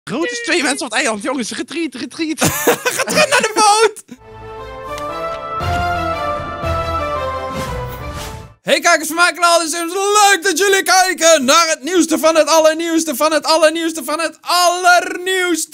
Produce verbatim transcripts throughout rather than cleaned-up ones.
Rood is twee mensen op het eiland, jongens. Retreat, retreat. Ga terug naar de boot! Hey kijkers van mijn kanaal, het is leuk dat jullie kijken naar het nieuwste van het allernieuwste van het allernieuwste van het allernieuwste!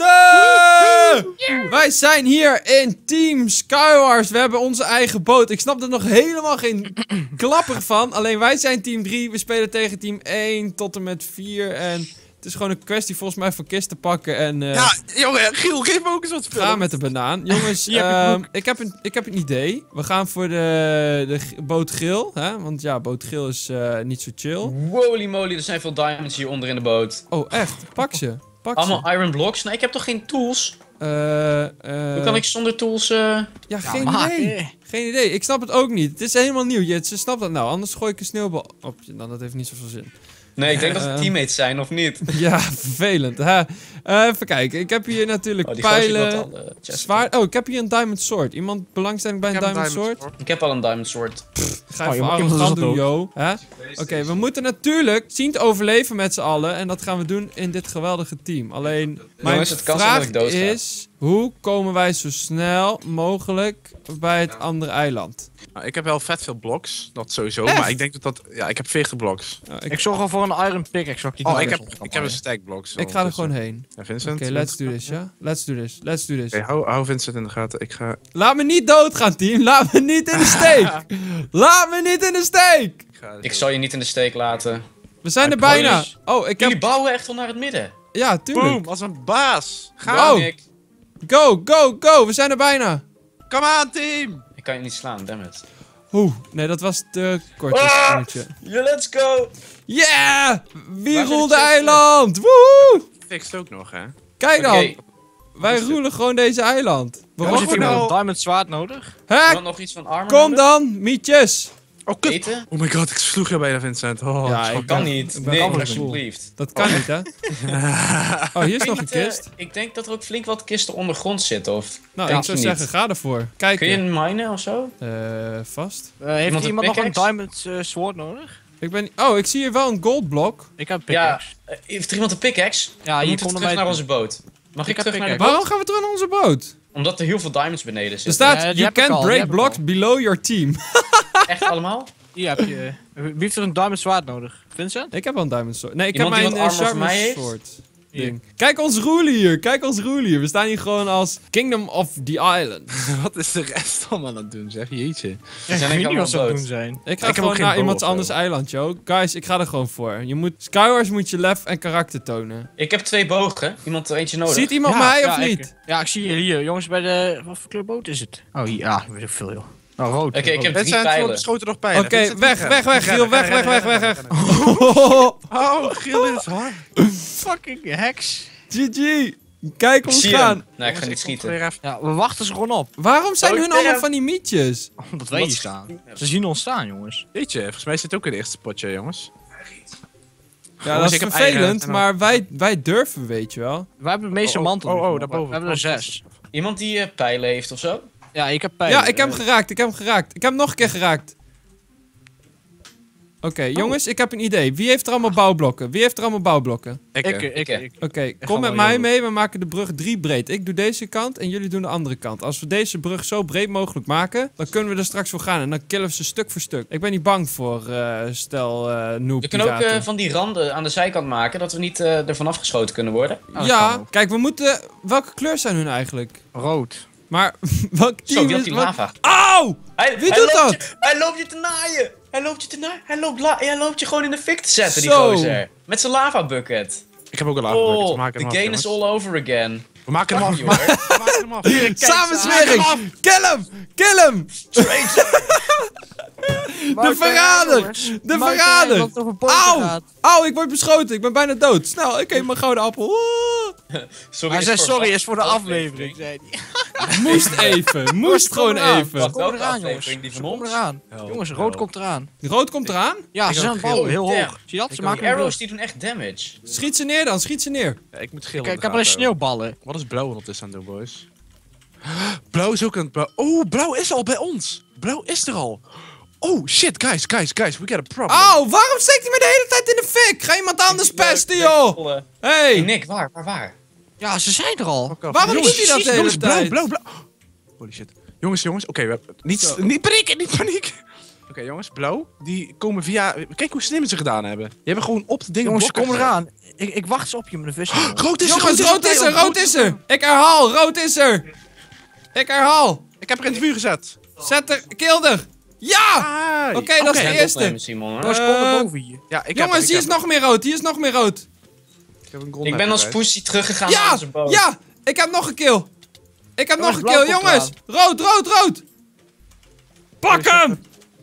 Yeah. Wij zijn hier in Team Skywars, we hebben onze eigen boot. Ik snap er nog helemaal geen klapper van, alleen wij zijn team drie, we spelen tegen team één tot en met vier en... Het is gewoon een kwestie volgens mij van kisten pakken en... Uh, ja, jongen, Giel, geef me ook eens wat spullen. Ga met de banaan. Jongens, uh, ik, heb een, ik heb een idee. We gaan voor de, de boot grill, hè? Want ja, boot grill is uh, niet zo chill. Holy moly, er zijn veel diamonds hieronder in de boot. Oh, echt? Pak ze. Pak Allemaal ze. iron blocks? Nee, ik heb toch geen tools? Uh, uh, Hoe kan ik zonder tools... Uh... Ja, ja, geen maar, idee. eh. Geen idee. Ik snap het ook niet. Het is helemaal nieuw. Je snapt dat nou. Anders gooi ik een sneeuwbal op je. Dan dat heeft niet zoveel zin. Nee, ik denk Uh, dat het teammates zijn, of niet? Ja, vervelend. Hè? Uh, even kijken. Ik heb hier natuurlijk oh, die pijlen. uh, Zwaard. Oh, ik heb hier een diamond sword. Iemand belangstelling bij een diamond, diamond sword? sword? Ik heb al een diamond sword. Pff, ga oh, even je arrogant doen, yo. Oké, okay, we moeten natuurlijk zien te overleven met z'n allen. En dat gaan we doen in dit geweldige team. Alleen, mijn Jongens, het kan vraag dat ik dood ga. is... Hoe komen wij zo snel mogelijk bij het andere eiland? Nou, ik heb wel vet veel blocks, dat sowieso. Echt? Maar ik denk dat dat... Ja, ik heb veertig blocks. Ja, Ik, ik zorg al voor een iron pickaxe. Oh, ik heb, ik heb een stack blocks. Ik ga er gewoon heen. Ja, Vincent? Oké, okay, let's do this, ja? Let's do this, let's do this. Oké, okay, hou, hou Vincent in de gaten. Ik ga... Laat me niet doodgaan, team. Laat me niet in de steek. Laat me niet in de steek. Ik, ga ik zal je niet in de steek laten. We zijn er bijna. Oh, ik heb... Jullie bouwen echt wel naar het midden. Ja, tuurlijk. Boom, als een baas. Ga. Go. Go, go, go. We zijn er bijna. Kom aan, team. Ik kan je niet slaan, dammit. Oeh, nee, dat was te kort. Ah, yeah, let's go. Yeah! Wie roelt de eiland? Woehoe! Fixt ook nog, hè? Kijk dan. Okay. Wij roelen gewoon deze eiland. Waarom heb je nou een diamond zwaard nodig? Hè? nog iets van armor Kom hebben? dan, mietjes. Oh, kut. Eten? Oh my god, ik sloeg je bijna, Vincent. Oh, ja, dat kan niet. Nee, alsjeblieft. Dat kan niet, hè? Oh, hier is nog een kist. Uh, ik denk dat er ook flink wat kisten ondergrond zitten, of... Nou, ik zou zeggen, ga ervoor. Kijk. Kun je een minen of zo? Uh, vast. Uh, heeft iemand, iemand nog een diamond uh, sword nodig? Ik ben... Oh, ik zie hier wel een goldblok. Ik heb een pickaxe. Ja, uh, heeft er iemand een pickaxe? Ja, je hier moet terug naar onze boot. Mag ik, ik terug naar de boot? Waarom gaan we terug naar onze boot? Omdat er heel veel diamonds beneden zitten. Er staat, ja, you can't break blocks below your team. Echt allemaal? Hier heb je... Wie heeft er een diamond zwaard nodig? Vincent? Ik heb wel een diamond sword. Nee, ik iemand heb mijn uh, sharpness sword. Ding. Kijk ons roelen hier, kijk ons roelen hier. We staan hier gewoon als Kingdom of the Island. Wat is de rest allemaal aan het doen, zeg? Jeetje. Ja, zijn ik niet wat ze doen zijn. Ik ga ik gewoon naar iemands anders eiland, joh. Guys, ik ga er gewoon voor. Je moet, Skywars moet je lef en karakter tonen. Ik heb twee bogen. Iemand er eentje nodig. Ziet iemand ja, mij ja, of ik, niet? Ja, ik zie je hier. Jongens, bij de... Wat voor kleur boot is het? Oh, hier. Ja, weet ik veel, joh. Nou, rood. Oké, okay, ik heb drie drie pijlen. beschoten nog pijlen. Oké, okay, weg, weg, weg, Giel. Weg, weg, weg, weg, weg. Oh, Giel is hard. Fucking heks. G G. Kijk ons gaan. Nee, ik ga niet schieten. Ja, we wachten ze gewoon op. Waarom zijn oh, hun damn. allemaal van die mietjes? Omdat wij hier staan. Ze zien ons staan, jongens. Weet je, volgens mij zit ook in het eerste potje, jongens. Ja, oh, dat is vervelend, maar wij, wij durven, weet je wel. Wij hebben de meeste oh, mantel. Oh, oh, oh daarboven. We hebben er zes. Iemand die uh, pijlen heeft of zo? Ja, ik heb pijlen. Ja, ik heb hem geraakt, ik heb hem geraakt. Ik heb hem nog een keer geraakt. Oké, okay, oh. jongens, ik heb een idee. Wie heeft er allemaal bouwblokken? Wie heeft er allemaal bouwblokken? Ik, ik, ik. ik. Oké, okay, kom met mij mee. We maken de brug drie breed. Ik doe deze kant en jullie doen de andere kant. Als we deze brug zo breed mogelijk maken, dan kunnen we er straks voor gaan. En dan killen we ze stuk voor stuk. Ik ben niet bang voor uh, stel uh, noob We kunnen ook uh, van die randen aan de zijkant maken, dat we niet uh, ervan afgeschoten kunnen worden. Oh, ja, kijk, we moeten... Welke kleur zijn hun eigenlijk? Rood. Maar, welk team Zo, die is... die lava. Auw! Hij, Wie hij doet dat? Je, hij loopt je te naaien! Hij loopt je te naaien! Hij loopt, la hij loopt je gewoon in de fik te zetten, Zo. die gozer. Met zijn lava bucket. Ik heb ook een lava oh, bucket. We maken the hem game af, is all over again. We maken hem af, jongen. We maken hem af. Samenzwering! Kill hem! Kill hem! De verrader! De verrader! Auw! Auw, ik word beschoten. Ik ben bijna dood. Snel, ik eet mijn gouden appel. Sorry, hij zei sorry, is voor de aflevering, zei hij. Moest even, moest gewoon even. Kom eraan, jongens. Kom eraan. Jongens, rood komt eraan. Rood komt eraan? Ja, ze zijn aan het bouwen, heel hoog. Zie je dat? Ze maken die arrows die doen echt damage. Schiet ze neer dan, schiet ze neer. Ja, ik moet geel. Ik heb alleen sneeuwballen. Wat is blauw ondertussen aan het doen, boys? Blauw is ook aan het bouwen. Oh, blauw is al bij ons. Blauw is er al. Oh shit, guys, guys, guys, we got a problem. Auw, waarom steekt hij me de hele tijd in de fik? Ga iemand anders pesten, joh! Hé, Hey! Nick, waar, waar, waar? Ja, ze zijn er al. Fuck off. Waarom Jongens, doet hij dat de hele jongens, blauw, tijd? blauw, blauw. Holy shit. Jongens, jongens, oké, we hebben... Niet, Zo. niet paniek, niet paniek. Oké, jongens, blauw, die komen via... Kijk hoe slim ze gedaan hebben. Die hebben gewoon op de dingen Jongens, ze blokken komen gezet. eraan. Ik, ik wacht ze op je met een vis. Rood is er, Jongens, rood is er, rood is er. Ik herhaal, rood is er. Ik herhaal. Ik heb er in het vuur gezet. Zet er, kill er. Ja! Ah, Oké, dat is de Geen eerste. opnemen, Simon, hoor. Er was Eh, uh, boven hier. Ja, ik Jongens, heb, hier is nog meer rood, hier is nog meer rood. Ik, heb een golden Ik ben als apple pussy teruggegaan naar Ja, onze boot. ja, ik heb nog een kill. Ik heb nog een blauw kill, komt jongens. Rood, rood, rood. Pak hem!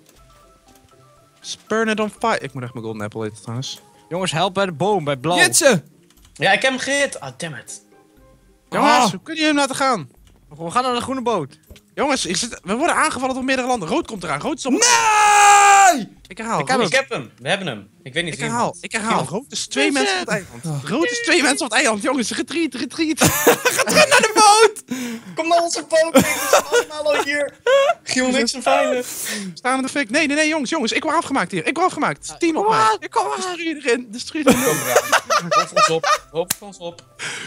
guys. Burn it on fire. Ik moet echt mijn golden apple eten trouwens. Jongens, help bij de boom, bij blauw. Jitse. Ja, ik heb hem gehit. Ah, damn it. Jongens, Ah. hoe kun je hem laten gaan? We gaan naar de groene boot. Jongens, ik zit, we worden aangevallen door meerdere landen. Rood komt eraan. Rood is op... Nee! Ik herhaal. Ik heb rood- Ik heb hem. We hebben hem. Ik weet niet Ik wie herhaal, hem ik herhaal. Rood is twee mensen op het eiland. Rood is twee mensen op het eiland. Jongens, retreat, retreat. Naar de boot! had. Kom naar onze boot. We zijn allemaal al hier. Giel, niks en veilig. Staan in de fik. Nee, nee, nee, jongens, jongens. Ik word afgemaakt hier. Ik word afgemaakt. Team op mij. Ik kom Destruur erin. Destruur erin. Kom eraan. Hop ons op. Hop ons op.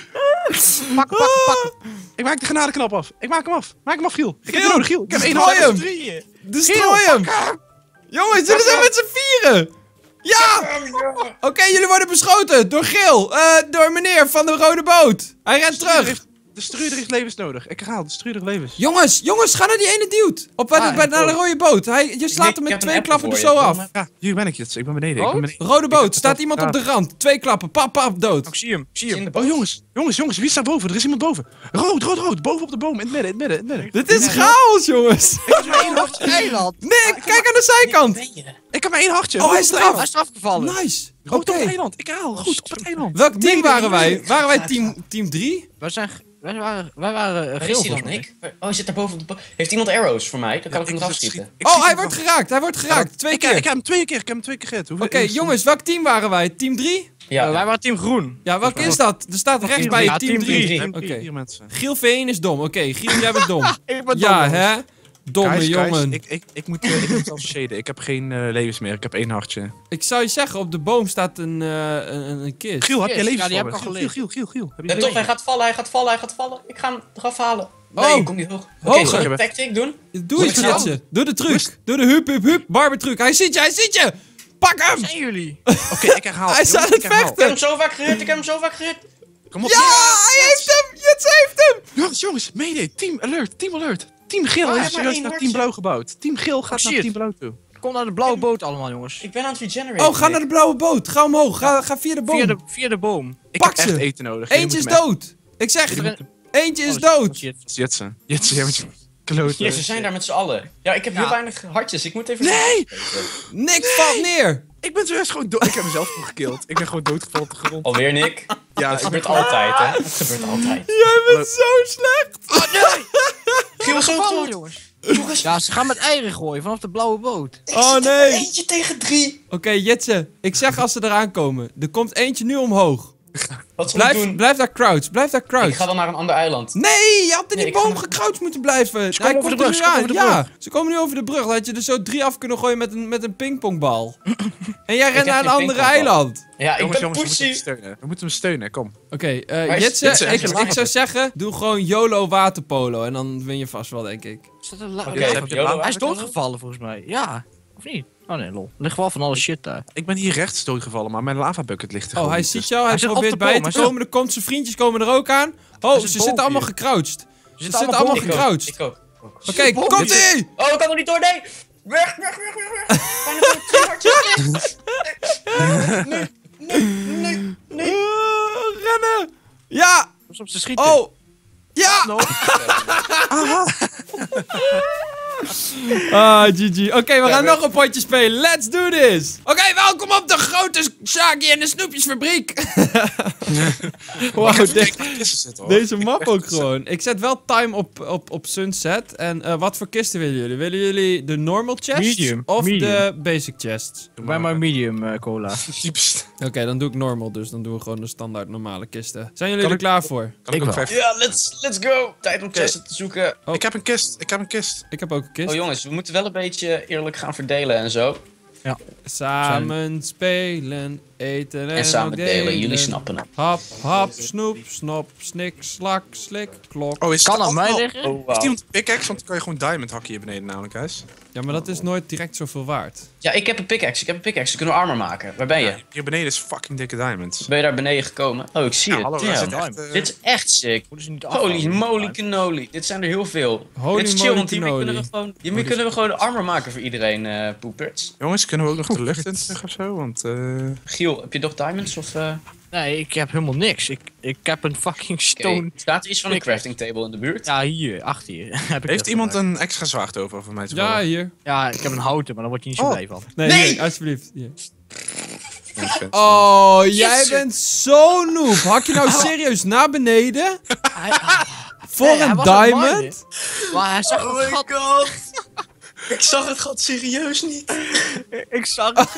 Pak, pak, pak. Ik maak de genadeknop af. Ik maak hem af. Maak hem af, Giel. Ik heb Giel, je nodig, Giel. Ik heb één destroy hand. hem. Destroy hem! Jongens, jullie zijn met z'n vieren! Ja! Oké, jullie worden beschoten door Geel. eh door meneer van de rode boot. Hij rent terug. De struider heeft levens nodig. Ik herhaal, de struider heeft levens. Jongens, jongens, ga naar die ene dude. Op bij de- Ah, bij, ik naar de ook. rode boot. Hij, je slaat ik hem heb met een twee apple klappen er voor zo je. af. Ja, hier ben ik jetzt. Ik ben beneden. Ik ben beneden. Rode boot, Ik staat heb- iemand op de rand. Twee klappen, pap, pap, dood. Ik zie hem, ik zie hem. In de boot. Oh, jongens. Jongens, jongens. Wie staat boven? Er is iemand boven. Rood, rood, rood. Boven op de boom. In het midden, in het midden, in het midden. Dit is chaos, jongens. Ik heb maar één hartje. Eiland. Nee, kijk aan de zijkant. Ben je? Ik heb maar één hartje. Oh, hij Rood is op het eraf. eiland. Hij is eraf gevallen. Nice. Rood Oké. op het eiland. Ik haal. Goed, op het eiland. Welk team Mede, waren wij? mede. Waren wij team, team drie? Wij zijn... Wij waren... Wij waren uh, Waar geel is hij volgens dan, mij. Nick? Waar- Oh, hij zit daar boven op de boot. Heeft iemand arrows voor mij? Dan kan ik hem Ik eraf schiet- schieten. ik Oh, schiet hij hem wordt van- geraakt. Hij wordt geraakt. Twee Ik, ik keer. heb hem twee keer. Ik heb hem twee keer gehit. Oké, jongens, welk team waren wij? Team drie? Ja, Uh, wij waren team groen. Ja, welk is dat? Er staat rechts bij je Ja, team team drie. drie. Team Oké. drie, vier mensen. Giel V één is dom. Oké, Giel, jij bent dom. Ik ben Ja, dom, hè? Domme Guys, guys, jongen. ik, ik, ik moet, uh, ik moet zelf shaden. Ik heb geen uh, levens meer. Ik heb één hartje. Ik zou je zeggen, op de boom staat een, uh, een, een kist. Giel, heb Yes, je levens ja, die voor heb me? ik al Giel, gelezen. Giel, Giel, Giel. Heb je Ja, toch, levens? hij gaat vallen, hij gaat vallen, hij gaat vallen. Ik ga hem eraf halen. Nee, Oh. ik kom niet hoog. Oké, Hoger. zal ik een tactic doen? Doe iets, Moet ik Jitse. Doe de truc. Doe de hup, hup, hup. Barbertruc. Hij ziet je, hij ziet je. Pak hem. Zijn jullie? Oké, ik herhaal. Hij is aan Jongens, het ik herhaal. Ik heb hem vechten. zo vaak gehit, ik heb hem zo vaak gehit. Kom op. Ja, hij heeft hem. Jitse heeft hem. Jongens, jongens, mede. Team alert, team alert. Team geel Ah, hij is heeft maar serieus één naar hartje. team blauw gebouwd. Team geel gaat Oh, naar shit. team blauw toe. Kom naar de blauwe boot allemaal, jongens. Ik ben aan het regeneraten. Oh, ga naar de blauwe boot. Ga omhoog. Ga, ga via de boom. Via de, via de boom. Ik Pak heb echt ze. eten nodig. Jullie Eentje is moeten me dood. Ik zeg, Jullie moeten- eentje is Oh, dood. shit. echt- Jetsen. Jetsen, jij moet je kloten. Ja, ze zijn daar met z'n allen. Ja, ik heb heel Ja. weinig hartjes. Ik moet even... Nee! Niks valt neer. Ik ben zojuist gewoon dood. Ik heb mezelf gewoon gekild. Ik ben gewoon doodgevallen op de grond. Alweer, Nick. Ja, Het ik ben gebeurt altijd, hè. Het gebeurt altijd. Jij bent zo slecht. Giel, zo Gevallen, goed. jongens. Jongens, Ja, ze gaan met eieren gooien vanaf de blauwe boot. ik Oh, zit er nee. eentje tegen drie. Oké, Jitse. Ik zeg als ze eraan komen. Er komt eentje nu omhoog. Wat zal ik Blijf, doen? blijf daar crouch. Blijf daar Ik crouch. ga dan naar een ander eiland. Nee, je had in die Nee, ik ga boom naar- gecrouched moeten blijven. Hij komen over komt de er brug, nu ze komen aan. over de Ja, brug. ze komen nu over de brug. Dan had je er zo drie af kunnen gooien met een, met een pingpongbal. En jij rent heb naar een geen andere pingpongbal. eiland. Ja, ik Jongens, ben jongens, we moeten hem pussy. steunen. We moeten hem steunen, kom. Oké, eh Waar is- Jitse, Jitse, ik, heb je ik water? zou zeggen, doe gewoon YOLO waterpolo. En dan win je vast wel, denk ik. Is dat een la- Oké, Oké, heb je YOLO hij is waterpolo? doodgevallen volgens mij. Ja. Of niet? Oh nee, lol. Er ligt wel van alle shit daar. Ik ben hier rechts doodgevallen, maar mijn lavabucket ligt er Oh, gewoon hij niet ziet tussen. jou. Hij, Hij zit op probeert de bij boom, te hij zit- komen. Er komt zijn vriendjes komen er ook aan. Oh, zit ze boven zitten allemaal hier. gecrouched. Ze zitten allemaal allemaal boven. Ik ook, gecrouched. ik ook. Oké, komt ie! Oh, ik kan er niet door, nee! Weg, weg, weg, weg, weg! Bijna door twee hartjes. Nee, nee, nee, nee. Uh, rennen! Ja! Pas op, ze schieten. Oh! Ja! No. Ah, G G. Oké, we gaan we- nog een potje spelen. Let's do this! Oké, welkom op de grote Shaggy en de Snoepjesfabriek. Wauw, de- Kisten zitten, hoor. deze Ik- map echt- ook gewoon. Ik zet wel time op, op, op sunset. En eh, wat voor kisten willen jullie? Willen jullie de normal chests Medium, of de medium. basic chests? Doe Bij mijn medium eh, cola. Diepst. Oké, dan doe ik normal, dus dan doen we gewoon de standaard normale kisten. Zijn jullie Kan er ik- klaar voor? Kan ik Ik ook wel. vijf? Ja, let's, let's go! Tijd om chesten te zoeken. Oh. Ik heb een kist. Ik heb een kist. Ik heb ook een kist. Oh jongens, we moeten wel een beetje eerlijk gaan verdelen en zo. Samen spelen. Eten en, En samen ook delen, jullie snappen het. Hap, hap, snoep, snop, snik, slak, slik, klok. Oh, is Kan het aan mij al- liggen? Oh, Heeft wow. iemand een pickaxe? Want dan kan je gewoon diamond hakken hier beneden namelijk, guys. Ja, maar dat is nooit direct zoveel waard. Ja, ik heb een pickaxe, ik heb een pickaxe. Kunnen we armor maken? Waar ben je? Ja, hier beneden is fucking dikke diamonds. Ben je daar beneden gekomen? Oh, ik zie Ja, het. hallo, Damn. er zit echt, eh, Dit is echt sick. Moeten ze niet Holy afhouden? moly cannoli. Dit zijn er heel veel. Holy Dit is chill, moly want hiermee kunnen we cannoli. gewoon, hiermee kunnen we gewoon armor maken voor iedereen, eh poepers. Jongens, kunnen we ook nog de lucht in terug of zo? Want, eh... Giel, heb je nog diamonds of... eh, Nee, ik heb helemaal niks. Ik, ik heb een fucking stone... Oké, staat er iets van een Pickaxe. crafting table in de buurt? Ja, hier, achter je. heb ik Heeft dat iemand gebruikt. een extra zwaard over voor mij te Ja, vallen? hier. Ja, ik heb een houten, maar dan word je niet zo Oh. blij van. Nee, Nee! hier, alsjeblieft. Hier. Ja, ik vind- Oh, jij Yes. bent zo noob. Hak je nou serieus naar beneden? Hij, Voor Nee, hij een was aan het diamond? minen. maar hij zag Oh het my gat. god! Ik zag het gat serieus niet. Ik zag het.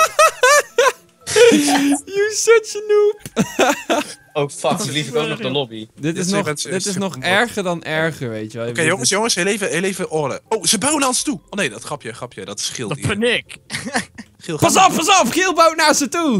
You such a noob. Oh fuck, ze lief ik ook nog de lobby. Dit Dit is is nog, even- dit is super nog mooi. erger dan erger, weet je wel. Oké, jongens, jongens, heel even, heel even orde. Oh, ze bouwen naar ons toe. Oh nee, dat grapje, grapje, dat is Giel. Dat die- ben ik. Giel, Pas ga- op, pas op! Giel bouwt naar ze toe!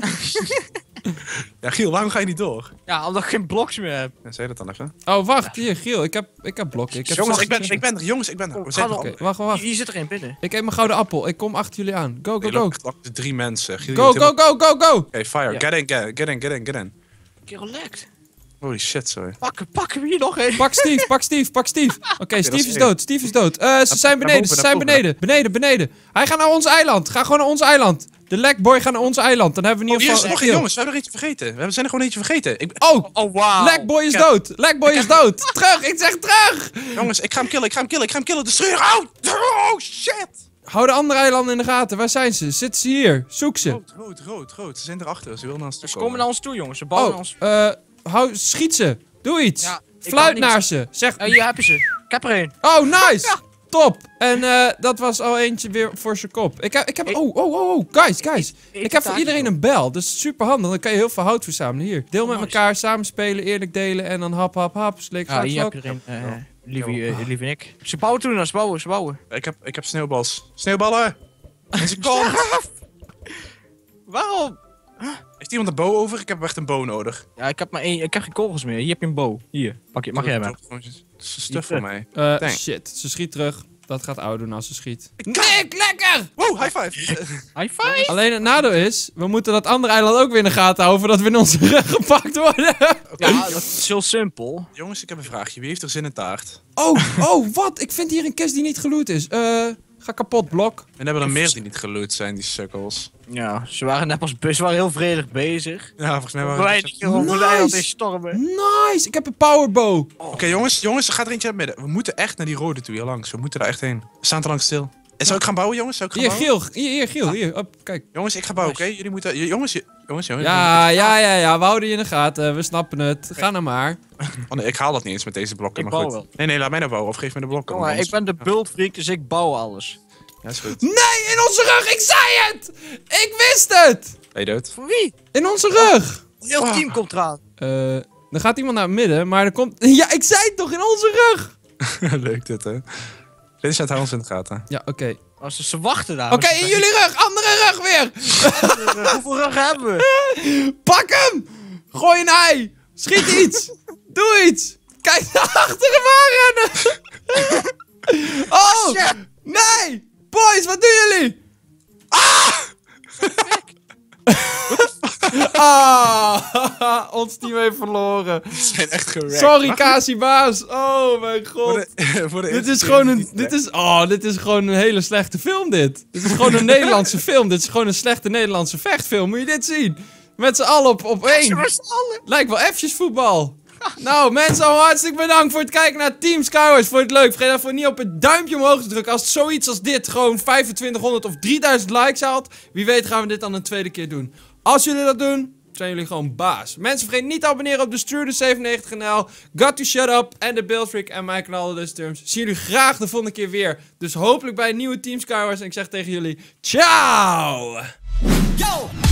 Ja, Giel, waarom ga je niet door? Ja, omdat ik geen bloks meer heb. Ja, zei dat dan even. Oh, wacht, hier, Giel. Ik heb, ik heb blokken. Ik heb Jongens, zacht- ik ben, ik ben er, jongens, ik ben er. We Ga zijn dan. er. Oké, wacht, wacht. Hier zit er één binnen. Ik heb mijn gouden appel. Ik kom achter jullie aan. Go, go, Je go. loopt echt achter drie mensen. Giel, je Go, moet go, helemaal- go, go, go! Oké, fire. Ja. Get in, get, get in, get in, get in. Kerel lekt. Holy shit, sorry. Pakken, pakken we hier nog een. Pak Steve, pak Steve, pak Steve. Oké, dat Steve is is één. dood, Steve is dood. Eh, ze zijn naar beneden, boven, ze naar zijn boven. beneden. Beneden, beneden. Hij gaat naar ons eiland. Ga gewoon naar ons eiland. De Lekboy gaat naar ons eiland. Dan hebben we in Oh, ieder hier is geval... er nog een, jongens. We hebben er eentje vergeten. We zijn er gewoon eentje vergeten. Ik, Oh, Oh, wauw. Lekboy is Ja. dood. Lekboy is dood. Terug, ik zeg terug. jongens, ik ga hem killen, ik ga hem killen, ik ga hem killen. De scheur, oh! Oh, shit! Hou de andere eilanden in de gaten. Waar zijn ze? Zitten ze hier? Zoek ze. Rood, rood, rood, rood. Ze zijn erachter, ze willen naar ons toe Ze komen naar ons toe, jongens. Ze bouwen naar Oh, ons. eh, hou, schiet ze. Doe iets. Ja, ik Fluit kan niet- naar ze. Zeg, Eh, hier heb je ze. Ik heb er één. oh, nice. Top. En eh, dat was al eentje weer voor zijn kop. Ik heb, ik heb, Ik- oh, oh, oh, oh, guys, guys. ik Ik heb voor taak iedereen je een bel. Dat is super handig. Dan kan je heel veel hout verzamelen. Hier, deel met nice. elkaar, samenspelen, eerlijk delen en dan hap, hap, hap, slik, Ja, slak, hier heb slak. je er één. Eh, lieve, eh, lieve Nick. Ze bouwen toen, nou, ze bouwen, ze bouwen. Ik heb, ik heb sneeuwbals. Sneeuwballen! En ze komt! Waarom? Heeft iemand een bow over? Ik heb echt een bow nodig. Ja, ik heb maar één, ik heb geen kogels meer. Hier heb je een bow. Hier, pak je, mag jij hebben. Dat is een stuf voor mij. Eh, Thanks. shit, ze schiet terug. Dat gaat oud doen als ze schiet. Nick, lekker! Wow, high five! High five! Alleen het nadeel is, we moeten dat andere eiland ook weer in de gaten houden voordat we in onze rug gepakt worden. Ja, dat is heel simpel. Jongens, ik heb een vraagje. Wie heeft er zin in taart? Oh, oh, wat? Ik vind hier een kist die niet geloot is. Eh, ga kapot, blok. En hebben er meer die niet geloot zijn, die sukkels. Ja, ze waren net als bus, ze waren heel vredig bezig. Ja, volgens mij waren Wij we... die over Nice. de eiland in stormen. Nice, ik heb een powerbow. Oké, jongens, jongens, er gaat er eentje naar het midden. We moeten echt naar die rode toe, hier langs. We moeten daar echt heen. We staan te lang stil. En zou ik gaan bouwen, jongens? Zou ik gaan Hier, bouwen? Giel. Hier, hier, Giel. Hier, op, kijk. Jongens, ik ga bouwen, oké? Jullie moeten... j- Jongens, j- jongens, jongens. Ja, ja, ja, ja. We houden je in de gaten. We snappen het. Ga nou maar. Oh nee, ik haal dat niet eens met deze blokken, Ik maar bouw goed. wel. Nee, nee, laat mij nou bouwen. Of geef me de blokken. Kom maar, want ik ben de bultfreak, dus ik bouw alles. Ja, is goed. Nee, in onze rug. Ik zei het. Ik wist het. Ben je dood? Voor wie? In onze rug. Heel Oh. team komt eraan. Eh, er gaat iemand naar het midden, maar er komt... Ja, ik zei het toch, in onze rug. Leuk dit, hè? Vincent, hou ons in de gaten. Ja, oké. Oh, ze, ze wachten daar. Oké, in jullie rug. Andere rug weer. Hoeveel rug hebben we? Pak hem. Gooi een ei. Schiet iets. Doe iets. Kijk naar achteren waren. Oh, shit. nee. Boys, wat doen jullie? Ah! Ons team heeft verloren. We zijn echt gerekt. Sorry, Casibaas. Oh mijn Voor god. de, voor de Dit eerste is keer gewoon een, niet dit is, oh, dit is gewoon een hele slechte film dit. Dit is gewoon een Nederlandse film. Dit is gewoon een slechte Nederlandse vechtfilm. Moet je dit zien? Met z'n allen op, op één. Lijkt wel F'jes voetbal. Nou, mensen, hartstikke bedankt voor het kijken naar Team Skywars. Vond je het leuk? Vergeet daarvoor niet op het duimpje omhoog te drukken. Als zoiets als dit gewoon vijfentwintighonderd of drieduizend likes haalt, wie weet gaan we dit dan een tweede keer doen. Als jullie dat doen, zijn jullie gewoon baas. Mensen, vergeet niet te abonneren op de Strude zevenennegentig kanaal. Got to Shut Up en de Buildfreak en mijn kanaal de Terms. Zien jullie graag de volgende keer weer. Dus hopelijk bij een nieuwe Team Skywars. En ik zeg tegen jullie, ciao! Yo,